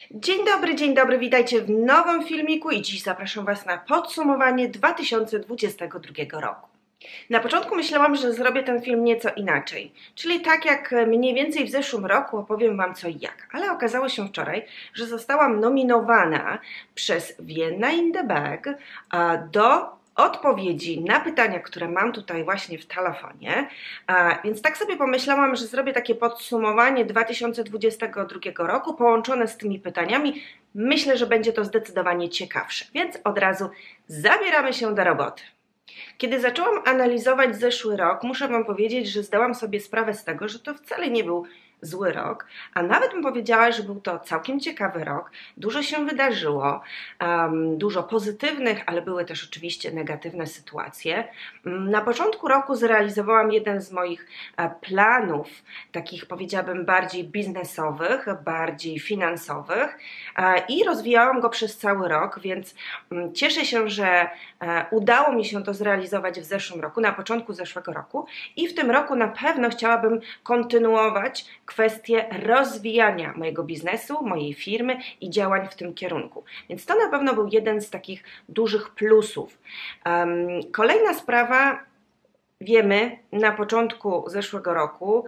Dzień dobry, witajcie w nowym filmiku i dziś zapraszam Was na podsumowanie 2022 roku. Na początku myślałam, że zrobię ten film nieco inaczej, czyli tak jak mniej więcej w zeszłym roku opowiem Wam co i jak, ale okazało się wczoraj, że zostałam nominowana przez Vienna in the Bag do odpowiedzi na pytania, które mam tutaj właśnie w telefonie, więc tak sobie pomyślałam, że zrobię takie podsumowanie 2022 roku połączone z tymi pytaniami. Myślę, że będzie to zdecydowanie ciekawsze, więc od razu zabieramy się do roboty. Kiedy zaczęłam analizować zeszły rok, muszę Wam powiedzieć, że zdałam sobie sprawę z tego, że to wcale nie był zły rok, a nawet bym powiedziała, że był to całkiem ciekawy rok. Dużo się wydarzyło, dużo pozytywnych, ale były też oczywiście negatywne sytuacje. Na początku roku zrealizowałam jeden z moich planów, takich powiedziałabym bardziej biznesowych, bardziej finansowych i rozwijałam go przez cały rok, więc cieszę się, że udało mi się to zrealizować w zeszłym roku, na początku zeszłego roku i w tym roku na pewno chciałabym kontynuować kwestię rozwijania mojego biznesu, mojej firmy i działań w tym kierunku. Więc to na pewno był jeden z takich dużych plusów. Kolejna sprawa, wiemy, na początku zeszłego roku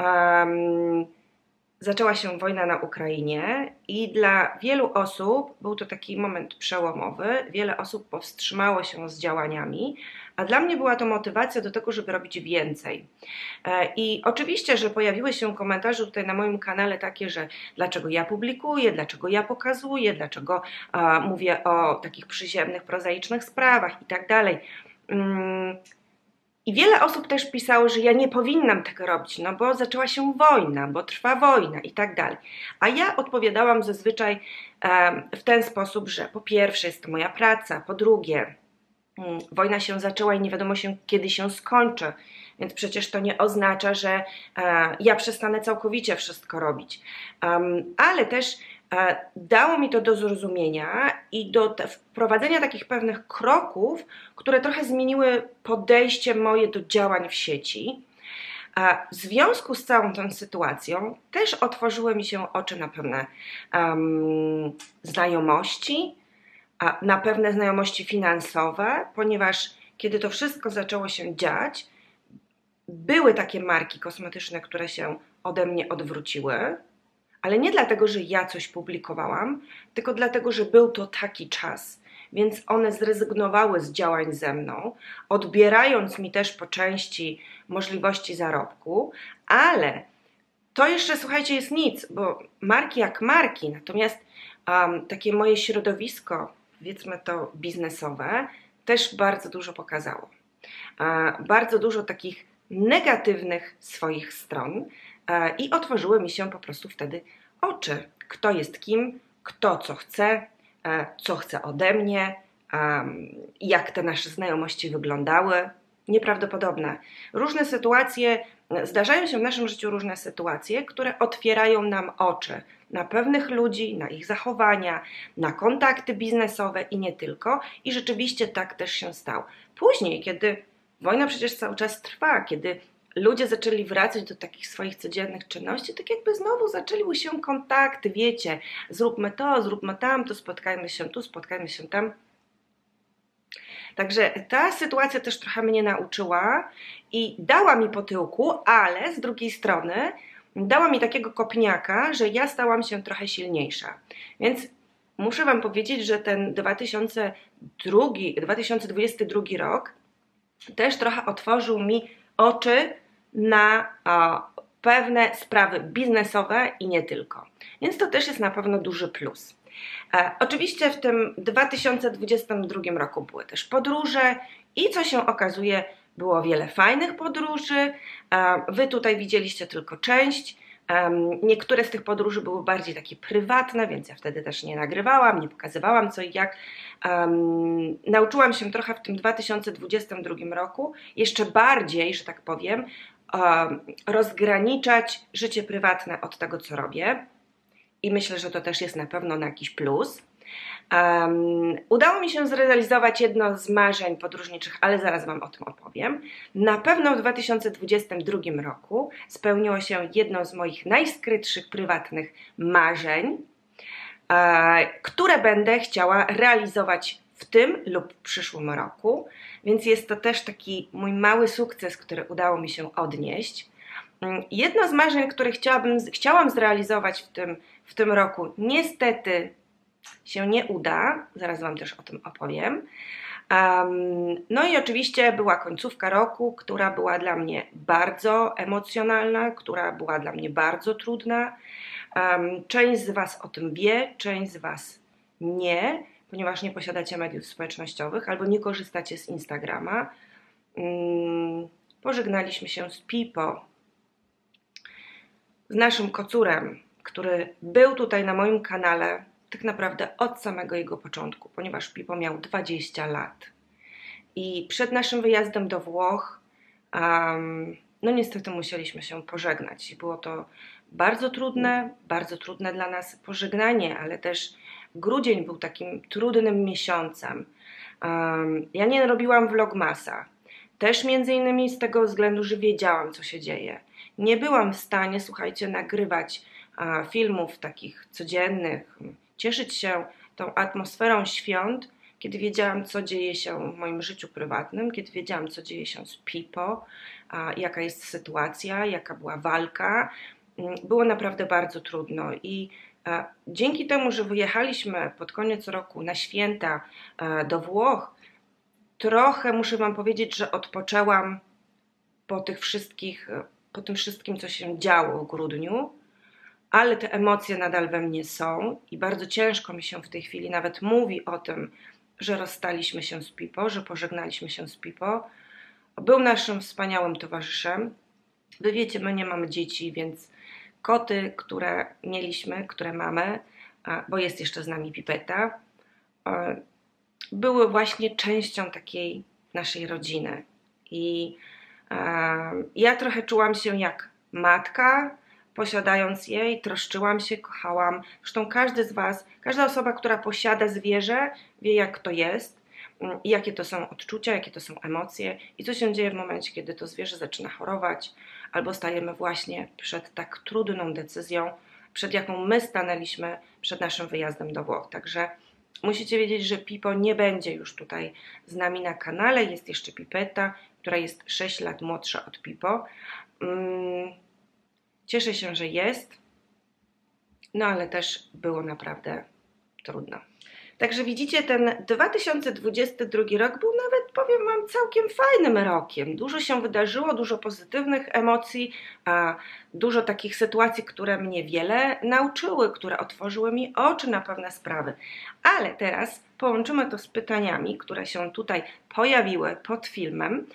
zaczęła się wojna na Ukrainie i dla wielu osób był to taki moment przełomowy. Wiele osób powstrzymało się z działaniami, a dla mnie była to motywacja do tego, żeby robić więcej. I oczywiście, że pojawiły się komentarze tutaj na moim kanale takie, że dlaczego ja publikuję, dlaczego ja pokazuję, dlaczego mówię o takich przyziemnych, prozaicznych sprawach i tak dalej. I wiele osób też pisało, że ja nie powinnam tego robić, no bo zaczęła się wojna, bo trwa wojna i tak dalej. A ja odpowiadałam zazwyczaj w ten sposób, że po pierwsze jest to moja praca, po drugie wojna się zaczęła i nie wiadomo kiedy się skończy, więc przecież to nie oznacza, że ja przestanę całkowicie wszystko robić. Ale też dało mi to do zrozumienia i do wprowadzenia takich pewnych kroków, które trochę zmieniły podejście moje do działań w sieci. W związku z całą tą sytuacją też otworzyły mi się oczy na pewne znajomości, na pewne znajomości finansowe, ponieważ kiedy to wszystko zaczęło się dziać, były takie marki kosmetyczne, które się ode mnie odwróciły, ale nie dlatego, że ja coś publikowałam, tylko dlatego, że był to taki czas, więc one zrezygnowały z działań ze mną, odbierając mi też po części możliwości zarobku, ale to jeszcze, słuchajcie, jest nic, bo marki jak marki, natomiast takie moje środowisko, powiedzmy to biznesowe, też bardzo dużo pokazało. Bardzo dużo takich negatywnych swoich stron i otworzyły mi się po prostu wtedy oczy. Kto jest kim, kto co chce ode mnie, jak te nasze znajomości wyglądały. Nieprawdopodobne. Różne sytuacje, zdarzają się w naszym życiu różne sytuacje, które otwierają nam oczy na pewnych ludzi, na ich zachowania, na kontakty biznesowe i nie tylko. I rzeczywiście tak też się stało. Później, kiedy wojna przecież cały czas trwa, kiedy ludzie zaczęli wracać do takich swoich codziennych czynności, tak jakby znowu zaczęły się kontakty, wiecie, zróbmy to, zróbmy tamto, spotkajmy się tu, spotkajmy się tam. Także ta sytuacja też trochę mnie nauczyła i dała mi po tyłku, ale z drugiej strony dała mi takiego kopniaka, że ja stałam się trochę silniejsza. Więc muszę Wam powiedzieć, że ten 2022 rok też trochę otworzył mi oczy na pewne sprawy biznesowe i nie tylko. Więc to też jest na pewno duży plus. Oczywiście w tym 2022 roku były też podróże i co się okazuje, było wiele fajnych podróży. Wy tutaj widzieliście tylko część. Niektóre z tych podróży były bardziej takie prywatne, więc ja wtedy też nie nagrywałam, nie pokazywałam co i jak. Nauczyłam się trochę w tym 2022 roku jeszcze bardziej, że tak powiem, rozgraniczać życie prywatne od tego, co robię. I myślę, że to też jest na pewno na jakiś plus. Udało mi się zrealizować jedno z marzeń podróżniczych, ale zaraz Wam o tym opowiem. Na pewno w 2022 roku spełniło się jedno z moich najskrytszych prywatnych marzeń. które będę chciała realizować w tym lub przyszłym roku, więc jest to też taki mój mały sukces, który udało mi się odnieść. Jedno z marzeń, które chciałam zrealizować w tym roku, niestety się nie uda, zaraz Wam też o tym opowiem. No i oczywiście była końcówka roku, która była dla mnie bardzo emocjonalna, która była dla mnie bardzo trudna. Część z Was o tym wie, część z Was nie, ponieważ nie posiadacie mediów społecznościowych albo nie korzystacie z Instagrama. Pożegnaliśmy się z Pipo, z naszym kocurem, który był tutaj na moim kanale tak naprawdę od samego jego początku, ponieważ Pipo miał 20 lat. I przed naszym wyjazdem do Włoch, no niestety musieliśmy się pożegnać. I było to bardzo trudne dla nas pożegnanie, ale też grudzień był takim trudnym miesiącem. Ja nie robiłam vlogmasa, też między innymi z tego względu, że wiedziałam, co się dzieje. Nie byłam w stanie, słuchajcie, nagrywać filmów takich codziennych, cieszyć się tą atmosferą świąt, kiedy wiedziałam, co dzieje się w moim życiu prywatnym, kiedy wiedziałam, co dzieje się z Pipo, jaka jest sytuacja, jaka była walka. Było naprawdę bardzo trudno i dzięki temu, że wyjechaliśmy pod koniec roku na święta do Włoch, trochę muszę Wam powiedzieć, że odpoczęłam po tym wszystkim, co się działo w grudniu, ale te emocje nadal we mnie są i bardzo ciężko mi się w tej chwili nawet mówi o tym, że rozstaliśmy się z Pipo, że pożegnaliśmy się z Pipo. Był naszym wspaniałym towarzyszem. Wy wiecie, my nie mamy dzieci, więc koty, które mieliśmy, które mamy, bo jest jeszcze z nami Pipeta, były właśnie częścią takiej naszej rodziny. I ja trochę czułam się jak matka, posiadając je i troszczyłam się, kochałam. Zresztą każdy z Was, każda osoba, która posiada zwierzę, wie, jak to jest i jakie to są odczucia, jakie to są emocje i co się dzieje w momencie, kiedy to zwierzę zaczyna chorować albo stajemy właśnie przed tak trudną decyzją, przed jaką my stanęliśmy przed naszym wyjazdem do Włoch. Także musicie wiedzieć, że Pipo nie będzie już tutaj z nami na kanale. Jest jeszcze Pipeta, która jest 6 lat młodsza od Pipo. Cieszę się, że jest, no ale też było naprawdę trudno. Także widzicie, ten 2022 rok był nawet, powiem Wam, całkiem fajnym rokiem. Dużo się wydarzyło, dużo pozytywnych emocji, dużo takich sytuacji, które mnie wiele nauczyły, które otworzyły mi oczy na pewne sprawy. Ale teraz połączymy to z pytaniami, które się tutaj pojawiły pod filmem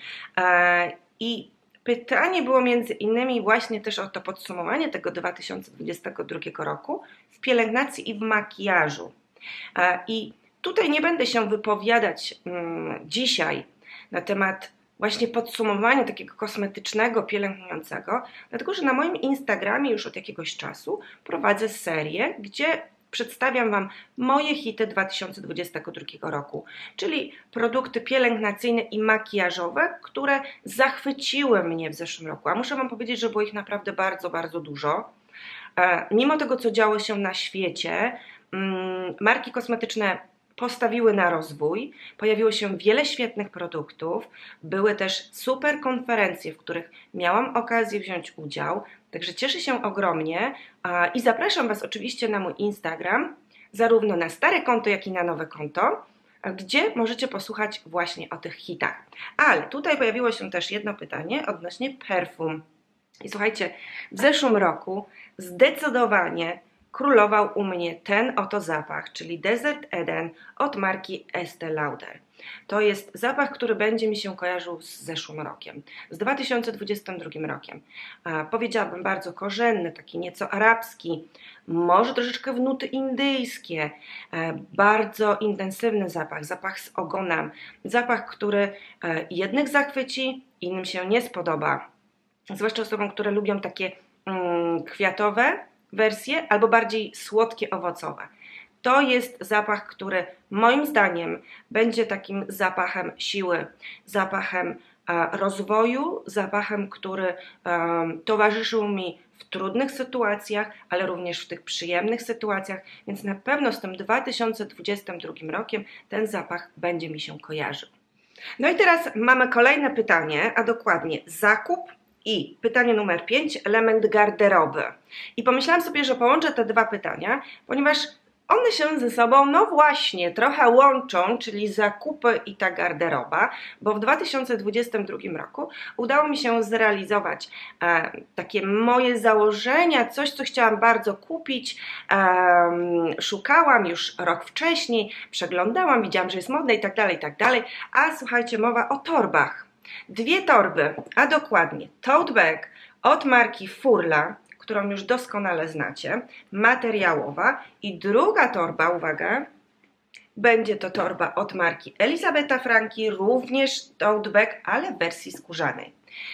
i pytanie było między innymi właśnie też o to podsumowanie tego 2022 roku w pielęgnacji i w makijażu. I tutaj nie będę się wypowiadać dzisiaj na temat właśnie podsumowania takiego kosmetycznego, pielęgnującego, dlatego że na moim Instagramie już od jakiegoś czasu prowadzę serię, gdzie przedstawiam Wam moje hity 2022 roku, czyli produkty pielęgnacyjne i makijażowe, które zachwyciły mnie w zeszłym roku. A muszę Wam powiedzieć, że było ich naprawdę bardzo, bardzo dużo. Mimo tego, co działo się na świecie, marki kosmetyczne postawiły na rozwój, pojawiło się wiele świetnych produktów, były też super konferencje, w których miałam okazję wziąć udział, także cieszę się ogromnie i zapraszam Was oczywiście na mój Instagram, zarówno na stare konto, jak i na nowe konto, gdzie możecie posłuchać właśnie o tych hitach. Ale tutaj pojawiło się też jedno pytanie odnośnie perfum. I słuchajcie, w zeszłym roku zdecydowanie królował u mnie ten oto zapach, czyli Desert Eden od marki Estée Lauder. To jest zapach, który będzie mi się kojarzył z zeszłym rokiem, z 2022 rokiem. Powiedziałabym bardzo korzenny, taki nieco arabski, może troszeczkę w nuty indyjskie, bardzo intensywny zapach, zapach z ogonem, zapach, który jednych zachwyci, innym się nie spodoba, zwłaszcza osobom, które lubią takie kwiatowe wersje albo bardziej słodkie, owocowe. To jest zapach, który moim zdaniem będzie takim zapachem siły, zapachem rozwoju, zapachem, który towarzyszył mi w trudnych sytuacjach, ale również w tych przyjemnych sytuacjach, więc na pewno z tym 2022 rokiem ten zapach będzie mi się kojarzył. No i teraz mamy kolejne pytanie, a dokładnie zakup i pytanie numer 5, element garderoby. I pomyślałam sobie, że połączę te dwa pytania, ponieważ one się ze sobą, no właśnie, trochę łączą, czyli zakupy i ta garderoba, bo w 2022 roku udało mi się zrealizować takie moje założenia, coś, co chciałam bardzo kupić. Szukałam już rok wcześniej, przeglądałam, widziałam, że jest modne i tak dalej, a słuchajcie, mowa o torbach. Dwie torby, a dokładnie tote bag od marki Furla, którą już doskonale znacie, materiałowa, i druga torba, uwaga, będzie to torba od marki Elisabetta Franki, również tote bag, ale w wersji skórzanej.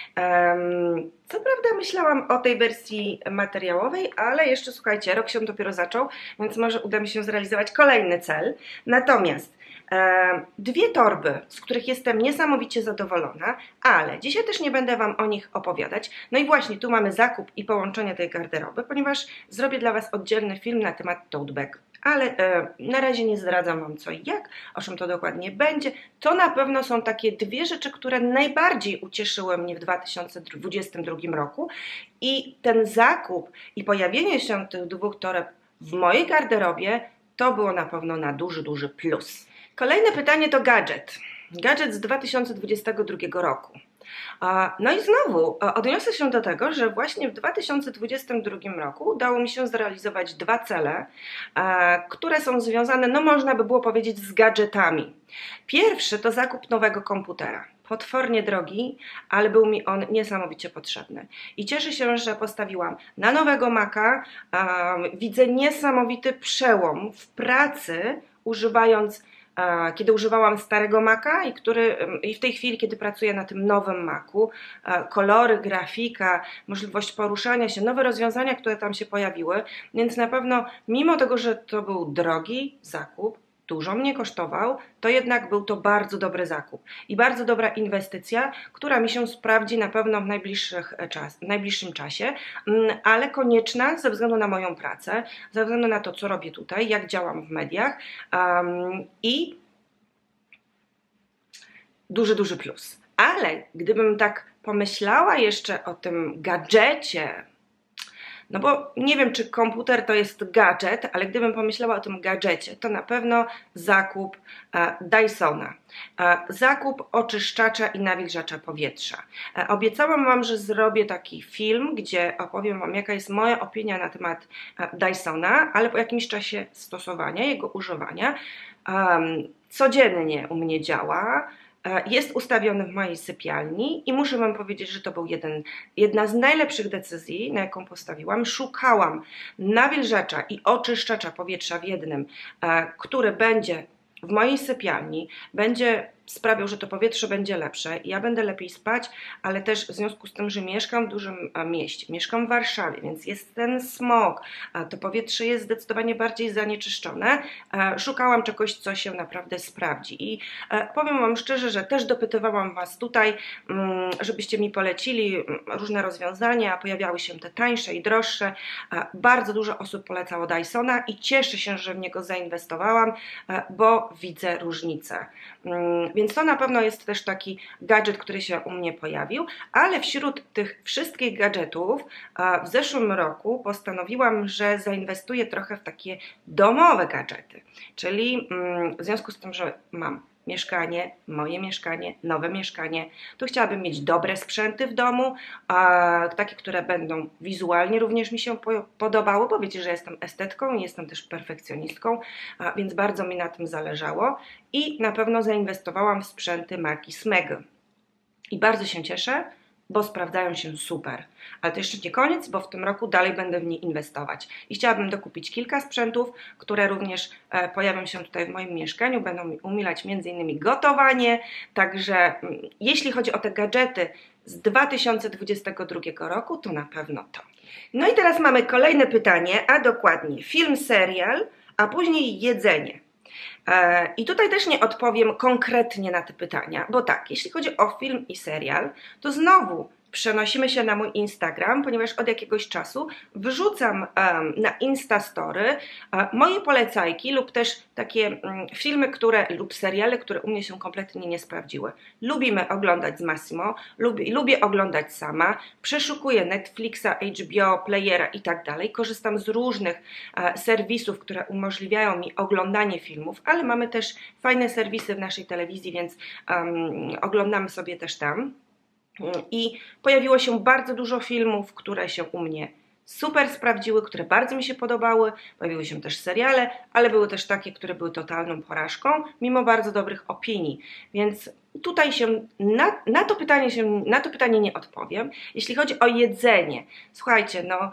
Co prawda myślałam o tej wersji materiałowej, ale jeszcze słuchajcie, rok się dopiero zaczął, więc może uda mi się zrealizować kolejny cel. Natomiast dwie torby, z których jestem niesamowicie zadowolona, ale dzisiaj też nie będę Wam o nich opowiadać. No i właśnie tu mamy zakup i połączenie tej garderoby, ponieważ zrobię dla Was oddzielny film na temat tote bag. Ale na razie nie zdradzam Wam co i jak, o czym to dokładnie będzie. To na pewno są takie dwie rzeczy, które najbardziej ucieszyły mnie w 2022 roku i ten zakup i pojawienie się tych dwóch toreb w mojej garderobie to było na pewno na duży plus. Kolejne pytanie to gadżet. Gadżet z 2022 roku. No i znowu odniosę się do tego, że właśnie w 2022 roku udało mi się zrealizować dwa cele, które są związane, no można by było powiedzieć, z gadżetami. Pierwszy to zakup nowego komputera. Potwornie drogi, ale był mi on niesamowicie potrzebny. I cieszę się, że postawiłam na nowego Maca. Widzę niesamowity przełom w pracy, kiedy używałam starego Maca i w tej chwili, kiedy pracuję na tym nowym Macu, kolory, grafika, możliwość poruszania się, nowe rozwiązania, które tam się pojawiły, więc na pewno mimo tego, że to był drogi zakup, dużo mnie kosztował, to jednak był to bardzo dobry zakup i bardzo dobra inwestycja, która mi się sprawdzi na pewno w najbliższym czasie, ale konieczna ze względu na moją pracę, ze względu na to, co robię tutaj, jak działam w mediach i duży plus. Ale gdybym tak pomyślała jeszcze o tym gadżecie, no bo nie wiem, czy komputer to jest gadżet, ale gdybym pomyślała o tym gadżecie, to na pewno zakup Dysona. Zakup oczyszczacza i nawilżacza powietrza. Obiecałam Wam, że zrobię taki film, gdzie opowiem Wam, jaka jest moja opinia na temat Dysona, ale po jakimś czasie stosowania, jego używania. Codziennie u mnie działa. Jest ustawiony w mojej sypialni i muszę Wam powiedzieć, że to był jedna z najlepszych decyzji, na jaką postawiłam. Szukałam nawilżacza i oczyszczacza powietrza w jednym, który będzie w mojej sypialni, będzie sprawiał, że to powietrze będzie lepsze, ja będę lepiej spać, ale też w związku z tym, że mieszkam w dużym mieście, mieszkam w Warszawie, więc jest ten smog, to powietrze jest zdecydowanie bardziej zanieczyszczone. Szukałam czegoś, co się naprawdę sprawdzi i powiem Wam szczerze, że też dopytywałam Was tutaj, żebyście mi polecili różne rozwiązania, pojawiały się te tańsze i droższe. Bardzo dużo osób polecało Dysona i cieszę się, że w niego zainwestowałam, bo widzę różnicę. Więc to na pewno jest też taki gadżet, który się u mnie pojawił, ale wśród tych wszystkich gadżetów w zeszłym roku postanowiłam, że zainwestuję trochę w takie domowe gadżety, czyli w związku z tym, że mam mieszkanie, moje mieszkanie, nowe mieszkanie, to chciałabym mieć dobre sprzęty w domu, takie, które będą wizualnie również mi się podobały, bo wiecie, że jestem estetką i jestem też perfekcjonistką, więc bardzo mi na tym zależało i na pewno zainwestowałam w sprzęty marki Smeg. I bardzo się cieszę, bo sprawdzają się super. Ale to jeszcze nie koniec, bo w tym roku dalej będę w nie inwestować. I chciałabym dokupić kilka sprzętów, które również pojawią się tutaj w moim mieszkaniu, będą mi umilać m.in. gotowanie. Także jeśli chodzi o te gadżety z 2022 roku, to na pewno to. No i teraz mamy kolejne pytanie, a dokładnie film, serial, a później jedzenie. I tutaj też nie odpowiem konkretnie na te pytania, bo tak, jeśli chodzi o film i serial, to znowu przenosimy się na mój Instagram, ponieważ od jakiegoś czasu wrzucam na Instastory moje polecajki lub też takie filmy, lub seriale, które u mnie się kompletnie nie sprawdziły. Lubimy oglądać z Massimo, lubię oglądać sama, przeszukuję Netflixa, HBO, Playera i tak dalej. Korzystam z różnych serwisów, które umożliwiają mi oglądanie filmów, ale mamy też fajne serwisy w naszej telewizji, więc oglądamy sobie też tam. I pojawiło się bardzo dużo filmów, które się u mnie super sprawdziły, które bardzo mi się podobały. Pojawiły się też seriale, ale były też takie, które były totalną porażką, mimo bardzo dobrych opinii. Więc tutaj na to pytanie nie odpowiem. Jeśli chodzi o jedzenie, słuchajcie, no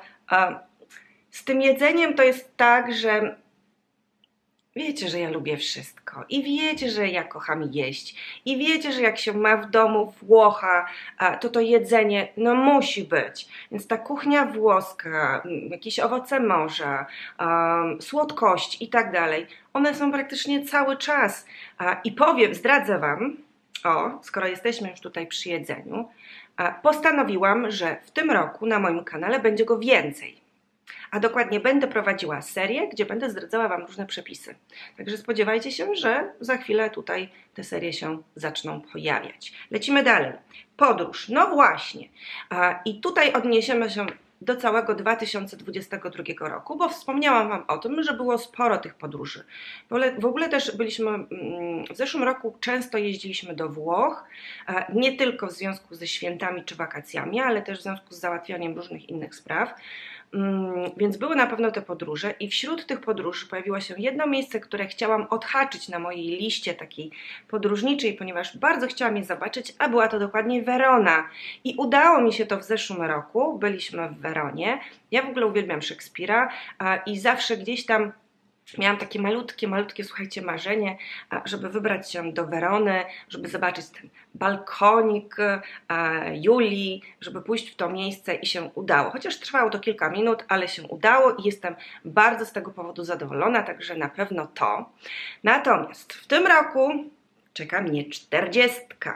z tym jedzeniem to jest tak, że wiecie, że ja lubię wszystko i wiecie, że ja kocham jeść i wiecie, że jak się ma w domu Włocha, to jedzenie no musi być. Więc ta kuchnia włoska, jakieś owoce morza, słodkość i tak dalej, one są praktycznie cały czas. I zdradzę Wam, skoro jesteśmy już tutaj przy jedzeniu, postanowiłam, że w tym roku na moim kanale będzie go więcej. A dokładnie będę prowadziła serię, gdzie będę zdradzała Wam różne przepisy. Także spodziewajcie się, że za chwilę tutaj te serie się zaczną pojawiać. Lecimy dalej. Podróż. No właśnie. I tutaj odniesiemy się do całego 2022 roku, bo wspomniałam Wam o tym, że było sporo tych podróży. W ogóle też w zeszłym roku często jeździliśmy do Włoch, nie tylko w związku ze świętami czy wakacjami, ale też w związku z załatwianiem różnych innych spraw. Więc były na pewno te podróże i wśród tych podróży pojawiło się jedno miejsce, które chciałam odhaczyć na mojej liście takiej podróżniczej, ponieważ bardzo chciałam je zobaczyć, a była to dokładnie Werona. I udało mi się to w zeszłym roku, byliśmy w Weronie. Ja w ogóle uwielbiam Szekspira i zawsze gdzieś tam miałam takie malutkie, słuchajcie, marzenie, żeby wybrać się do Werony, żeby zobaczyć ten balkonik Julii, żeby pójść w to miejsce i się udało. Chociaż trwało to kilka minut, ale się udało i jestem bardzo z tego powodu zadowolona, także na pewno to. Natomiast w tym roku czeka mnie 40.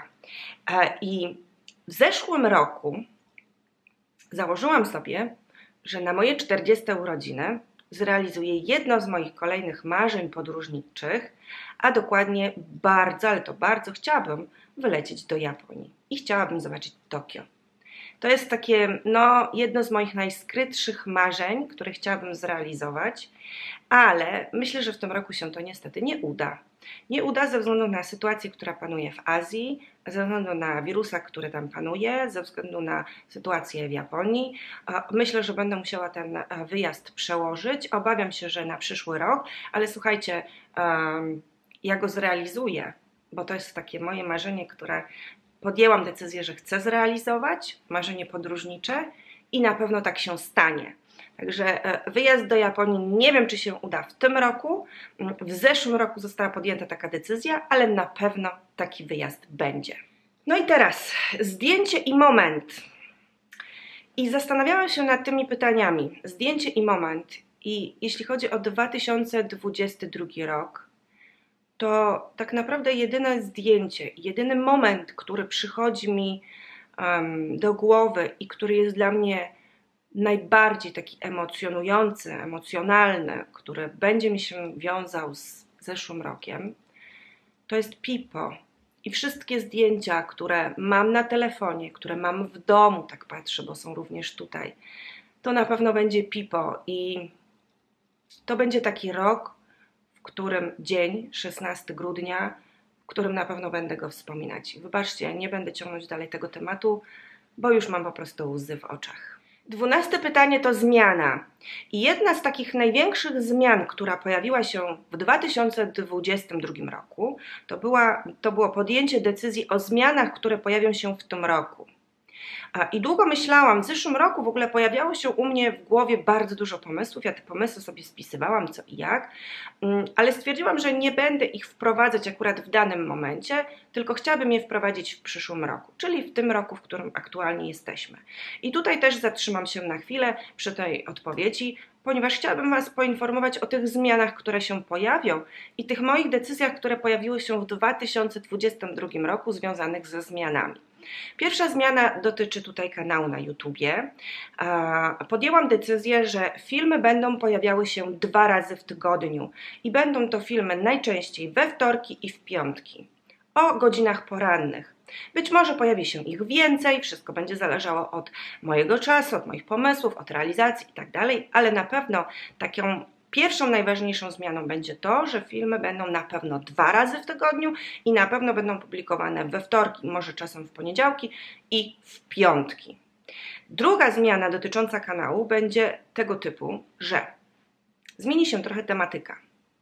I w zeszłym roku założyłam sobie, że na moje 40 urodziny zrealizuję jedno z moich kolejnych marzeń podróżniczych, a dokładnie bardzo, ale to bardzo chciałabym wylecieć do Japonii i chciałabym zobaczyć Tokio. To jest takie, jedno z moich najskrytszych marzeń, które chciałabym zrealizować, ale myślę, że w tym roku się to niestety nie uda. Nie uda ze względu na sytuację, która panuje w Azji, ze względu na wirusa, który tam panuje, ze względu na sytuację w Japonii. Myślę, że będę musiała ten wyjazd przełożyć. Obawiam się, że na przyszły rok, ale słuchajcie, ja go zrealizuję, bo to jest takie moje marzenie, które podjęłam decyzję, że chcę zrealizować, marzenie podróżnicze i na pewno tak się stanie. Także wyjazd do Japonii nie wiem, czy się uda w tym roku. W zeszłym roku została podjęta taka decyzja, ale na pewno taki wyjazd będzie. No i teraz zdjęcie i moment. I zastanawiałam się nad tymi pytaniami. Zdjęcie i moment. I jeśli chodzi o 2022 rok, to tak naprawdę jedyne zdjęcie, jedyny moment, który przychodzi mi do głowy i który jest dla mnie najbardziej taki emocjonujący, emocjonalny, który będzie mi się wiązał z zeszłym rokiem, to jest Pipo. I wszystkie zdjęcia, które mam na telefonie, które mam w domu, tak patrzę, bo są również tutaj, to na pewno będzie Pipo. I to będzie taki rok, w którym dzień, 16 grudnia, w którym na pewno będę go wspominać. Wybaczcie, nie będę ciągnąć dalej tego tematu, bo już mam po prostu łzy w oczach. 12 pytanie to zmiana. I jedna z takich największych zmian, która pojawiła się w 2022 roku, to było podjęcie decyzji o zmianach, które pojawią się w tym roku. I długo myślałam, w zeszłym roku w ogóle pojawiało się u mnie w głowie bardzo dużo pomysłów, ja te pomysły sobie spisywałam co i jak, ale stwierdziłam, że nie będę ich wprowadzać akurat w danym momencie, tylko chciałabym je wprowadzić w przyszłym roku, czyli w tym roku, w którym aktualnie jesteśmy. I tutaj też zatrzymam się na chwilę przy tej odpowiedzi. ponieważ chciałabym Was poinformować o tych zmianach, które się pojawią i tych moich decyzjach, które pojawiły się w 2022 roku związanych ze zmianami. Pierwsza zmiana dotyczy tutaj kanału na YouTubie. Podjęłam decyzję, że filmy będą pojawiały się 2 razy w tygodniu i będą to filmy najczęściej we wtorki i w piątki o godzinach porannych. Być może pojawi się ich więcej, wszystko będzie zależało od mojego czasu, od moich pomysłów, od realizacji itd., ale na pewno taką pierwszą, najważniejszą zmianą będzie to, że filmy będą na pewno 2 razy w tygodniu i na pewno będą publikowane we wtorki, może czasem w poniedziałki i w piątki. Druga zmiana dotycząca kanału będzie tego typu, że zmieni się trochę tematyka.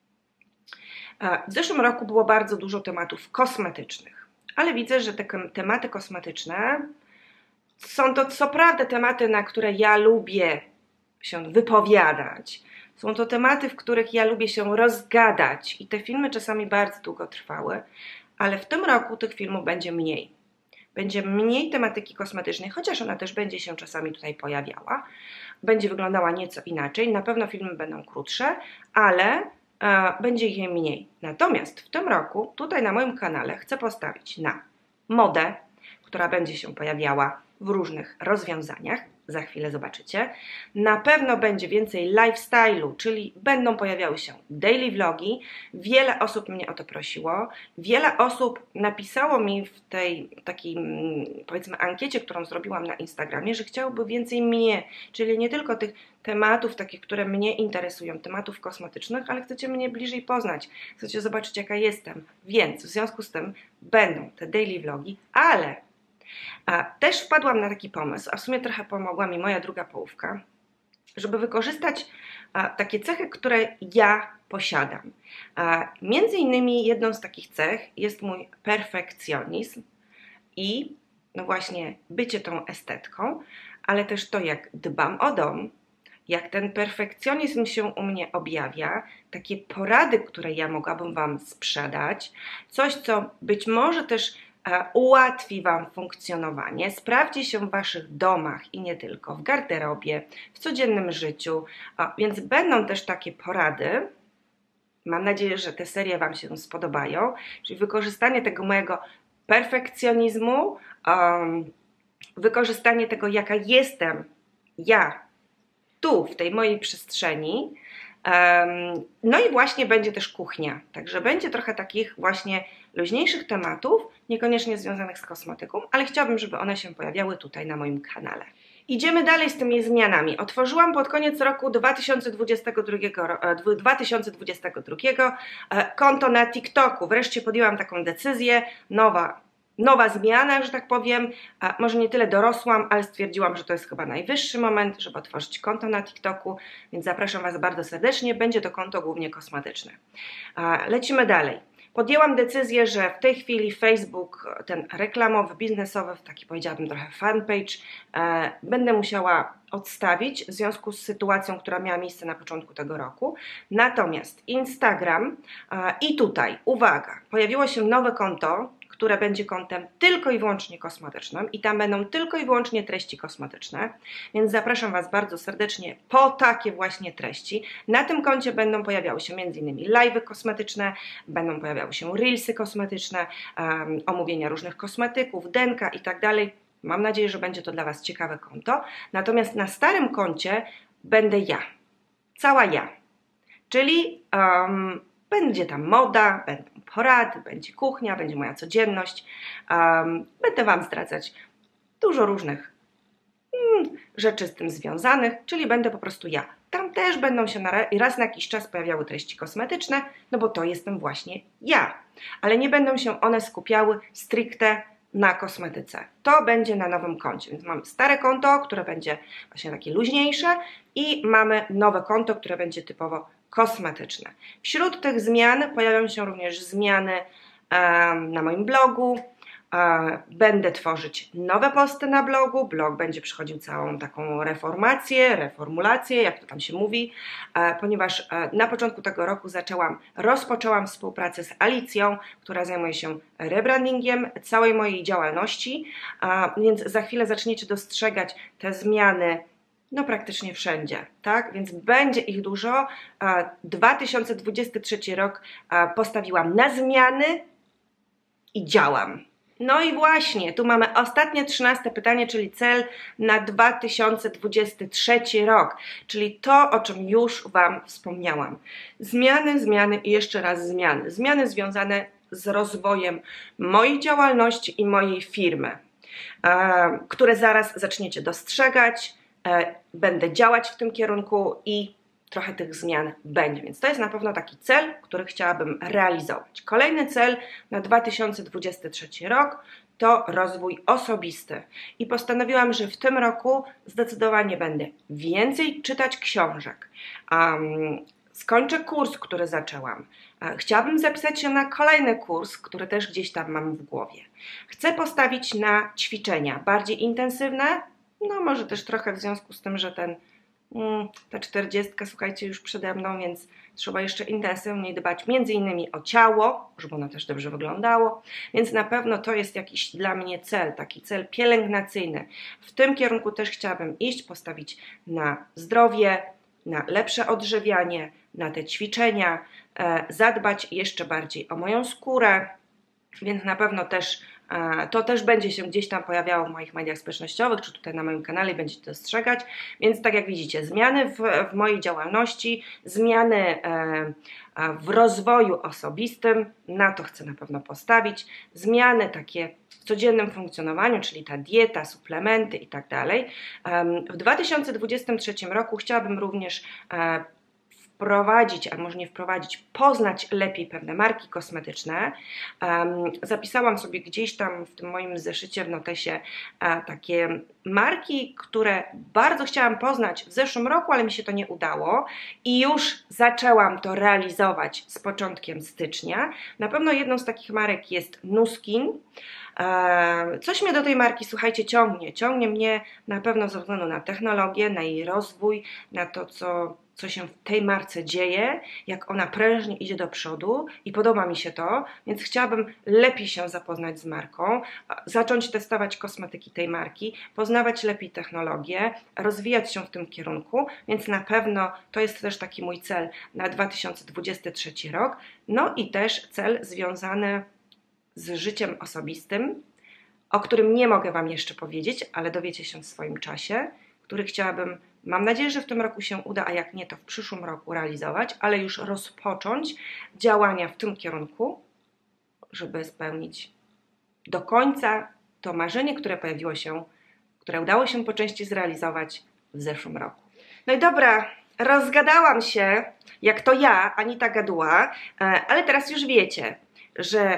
W zeszłym roku było bardzo dużo tematów kosmetycznych, ale widzę, że te tematy kosmetyczne są to co prawda tematy, na które ja lubię się wypowiadać. Są to tematy, w których ja lubię się rozgadać i te filmy czasami bardzo długo trwały, ale w tym roku tych filmów będzie mniej. Będzie mniej tematyki kosmetycznej, chociaż ona też będzie się czasami tutaj pojawiała. Będzie wyglądała nieco inaczej, na pewno filmy będą krótsze, ale będzie ich mniej. Natomiast w tym roku tutaj na moim kanale chcę postawić na modę, która będzie się pojawiała w różnych rozwiązaniach. Za chwilę zobaczycie. Na pewno będzie więcej lifestyle'u, czyli będą pojawiały się daily vlogi. Wiele osób mnie o to prosiło. Wiele osób napisało mi w tej takiej, powiedzmy, ankiecie, którą zrobiłam na Instagramie, że chciałoby więcej mnie, czyli nie tylko tych tematów takich, które mnie interesują, tematów kosmetycznych, ale chcecie mnie bliżej poznać. Chcecie zobaczyć, jaka jestem. Więc w związku z tym będą te daily vlogi, ale też wpadłam na taki pomysł, a w sumie trochę pomogła mi moja druga połówka, żeby wykorzystać takie cechy, które ja posiadam. Między innymi jedną z takich cech jest mój perfekcjonizm i no właśnie bycie tą estetką, ale też to, jak dbam o dom, jak ten perfekcjonizm się u mnie objawia, takie porady, które ja mogłabym Wam sprzedać, coś, co być może też ułatwi Wam funkcjonowanie, sprawdzi się w Waszych domach i nie tylko, w garderobie, w codziennym życiu, więc będą też takie porady. Mam nadzieję, że te serie Wam się spodobają, czyli wykorzystanie tego mojego perfekcjonizmu, wykorzystanie tego, jaka jestem ja tu, w tej mojej przestrzeni. No i właśnie będzie też kuchnia, także będzie trochę takich właśnie luźniejszych tematów, niekoniecznie związanych z kosmetyką, ale chciałabym, żeby one się pojawiały tutaj na moim kanale. Idziemy dalej z tymi zmianami. Otworzyłam pod koniec roku 2022 konto na TikToku. Wreszcie podjęłam taką decyzję, nowa zmiana, że tak powiem. Może nie tyle dorosłam, ale stwierdziłam, że to jest chyba najwyższy moment, żeby otworzyć konto na TikToku, więc zapraszam Was bardzo serdecznie. Będzie to konto głównie kosmetyczne. Lecimy dalej. Podjęłam decyzję, że w tej chwili Facebook, ten reklamowy, biznesowy, taki powiedziałabym trochę fanpage, będę musiała odstawić w związku z sytuacją, która miała miejsce na początku tego roku. Natomiast Instagram i tutaj, uwaga, pojawiło się nowe konto, które będzie kontem tylko i wyłącznie kosmetycznym i tam będą tylko i wyłącznie treści kosmetyczne, więc zapraszam Was bardzo serdecznie po takie właśnie treści. Na tym koncie będą pojawiały się m.in. live'y kosmetyczne, będą pojawiały się reelsy kosmetyczne, omówienia różnych kosmetyków, denka i tak dalej. Mam nadzieję, że będzie to dla Was ciekawe konto. Natomiast na starym koncie będę ja, cała ja, czyli będzie tam moda, będą porady, będzie kuchnia, będzie moja codzienność. Będę Wam zdradzać dużo różnych rzeczy z tym związanych, czyli będę po prostu ja. Tam też będą się raz na jakiś czas pojawiały treści kosmetyczne, no bo to jestem właśnie ja. Ale nie będą się one skupiały stricte na kosmetyce. To będzie na nowym koncie, więc mamy stare konto, które będzie właśnie takie luźniejsze i mamy nowe konto, które będzie typowo kosmetyczne. Wśród tych zmian pojawią się również zmiany na moim blogu. Będę tworzyć nowe posty na blogu. Blog będzie przechodził całą taką reformulację, jak to tam się mówi, ponieważ na początku tego roku rozpoczęłam współpracę z Alicją, która zajmuje się rebrandingiem całej mojej działalności, więc za chwilę zaczniecie dostrzegać te zmiany no praktycznie wszędzie, tak? Więc będzie ich dużo. 2023 rok postawiłam na zmiany i działam. No i właśnie, tu mamy ostatnie 13 pytanie, czyli cel na 2023 rok, czyli to, o czym już Wam wspomniałam. Zmiany, zmiany i jeszcze raz zmiany. Zmiany związane z rozwojem mojej działalności i mojej firmy, które zaraz zaczniecie dostrzegać. Będę działać w tym kierunku i trochę tych zmian będzie, więc to jest na pewno taki cel, który chciałabym realizować. Kolejny cel na 2023 rok to rozwój osobisty i postanowiłam, że w tym roku zdecydowanie będę więcej czytać książek. Skończę kurs, który zaczęłam. Chciałabym zapisać się na kolejny kurs, który też gdzieś tam mam w głowie. Chcę postawić na ćwiczenia bardziej intensywne, no może też trochę w związku z tym, że ta 40, słuchajcie, już przede mną, więc trzeba jeszcze intensywniej dbać między innymi o ciało, żeby ono też dobrze wyglądało, więc na pewno to jest jakiś dla mnie cel, taki cel pielęgnacyjny. W tym kierunku też chciałabym iść, postawić na zdrowie, na lepsze odżywianie, na te ćwiczenia, zadbać jeszcze bardziej o moją skórę, więc na pewno też to też będzie się gdzieś tam pojawiało w moich mediach społecznościowych, czy tutaj na moim kanale będziecie dostrzegać, więc tak jak widzicie, zmiany w mojej działalności, zmiany w rozwoju osobistym, na to chcę na pewno postawić, zmiany takie w codziennym funkcjonowaniu, czyli ta dieta, suplementy i tak dalej. W 2023 roku chciałabym również wprowadzić, a może nie wprowadzić, poznać lepiej pewne marki kosmetyczne. Zapisałam sobie gdzieś tam w tym moim zeszycie, w notesie takie marki, które bardzo chciałam poznać w zeszłym roku, ale mi się to nie udało i już zaczęłam to realizować z początkiem stycznia. Na pewno jedną z takich marek jest Nuskin. Coś mnie do tej marki, słuchajcie, ciągnie mnie na pewno ze względu na technologię, na jej rozwój, na to, co się w tej marce dzieje, jak ona prężnie idzie do przodu i podoba mi się to, więc chciałabym lepiej się zapoznać z marką, zacząć testować kosmetyki tej marki, poznawać lepiej technologię, rozwijać się w tym kierunku, więc na pewno to jest też taki mój cel na 2023 rok. No i też cel związany z życiem osobistym, o którym nie mogę Wam jeszcze powiedzieć, ale dowiecie się w swoim czasie, który chciałabym, mam nadzieję, że w tym roku się uda, a jak nie, to w przyszłym roku realizować, ale już rozpocząć działania w tym kierunku, żeby spełnić do końca to marzenie, które udało się po części zrealizować w zeszłym roku. No i dobra, rozgadałam się, jak to ja, Anita Gaduła, ale teraz już wiecie, że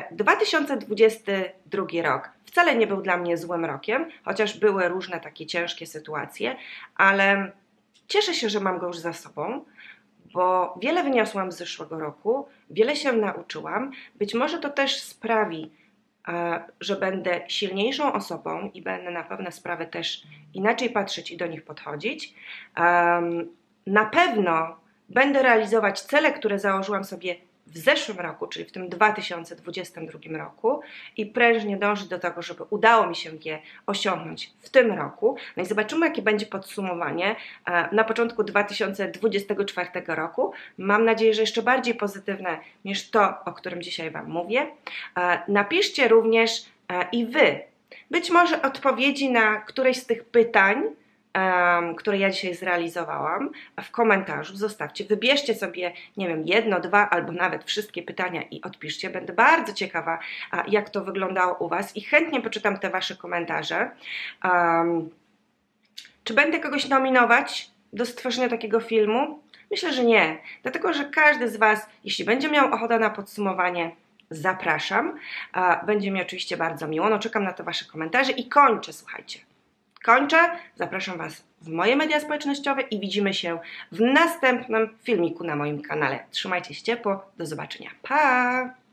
2022 rok wcale nie był dla mnie złym rokiem, chociaż były różne takie ciężkie sytuacje, ale cieszę się, że mam go już za sobą, bo wiele wyniosłam z zeszłego roku, wiele się nauczyłam. Być może to też sprawi, że będę silniejszą osobą i będę na pewne sprawy też inaczej patrzeć i do nich podchodzić. Na pewno będę realizować cele, które założyłam sobie w zeszłym roku, czyli w tym 2022 roku i prężnie dążyć do tego, żeby udało mi się je osiągnąć w tym roku. No i zobaczymy, jakie będzie podsumowanie na początku 2024 roku. Mam nadzieję, że jeszcze bardziej pozytywne niż to, o którym dzisiaj Wam mówię. Napiszcie również i Wy być może odpowiedzi na któreś z tych pytań, które ja dzisiaj zrealizowałam, w komentarzu zostawcie, wybierzcie sobie, nie wiem, jedno, dwa albo nawet wszystkie pytania i odpiszcie. Będę bardzo ciekawa, jak to wyglądało u Was i chętnie poczytam te Wasze komentarze. Czy będę kogoś nominować do stworzenia takiego filmu? Myślę, że nie, dlatego że każdy z Was, jeśli będzie miał ochotę na podsumowanie, zapraszam. Będzie mi oczywiście bardzo miło. No, czekam na te Wasze komentarze i kończę, słuchajcie. Kończę, zapraszam Was w moje media społecznościowe i widzimy się w następnym filmiku na moim kanale. Trzymajcie się ciepło, do zobaczenia. Pa!